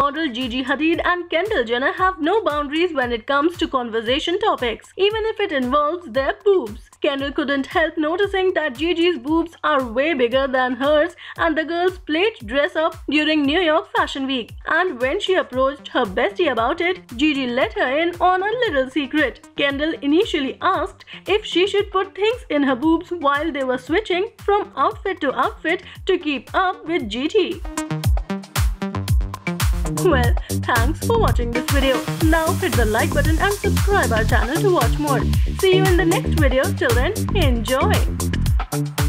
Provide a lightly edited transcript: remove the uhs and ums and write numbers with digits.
Model Gigi Hadid and Kendall Jenner have no boundaries when it comes to conversation topics, even if it involves their boobs. Kendall couldn't help noticing that Gigi's boobs are way bigger than hers, and the girls played dress up during New York Fashion Week. And when she approached her bestie about it, Gigi let her in on a little secret. Kendall initially asked if she should put things in her boobs while they were switching from outfit to outfit to keep up with Gigi. Well, thanks for watching this video. Now hit the like button and subscribe our channel to watch more. See you in the next video. Till then, enjoy!